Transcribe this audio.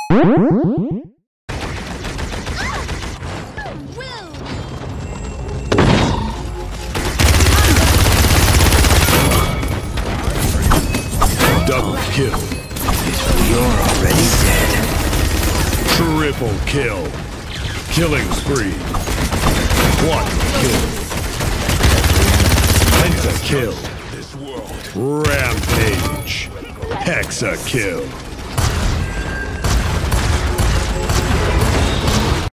Double kill. You're already dead. Triple kill. Killing spree. Quadra kill. Penta kill. Rampage. Hexa kill.